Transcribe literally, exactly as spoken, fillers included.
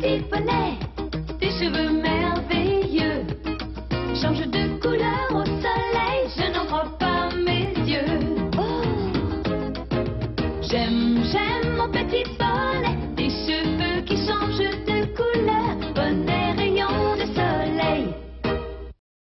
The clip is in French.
petit poney, tes cheveux merveilleux changent de couleur au soleil, je n'en crois pas mes yeux. Oh. J'aime, j'aime mon petit poney.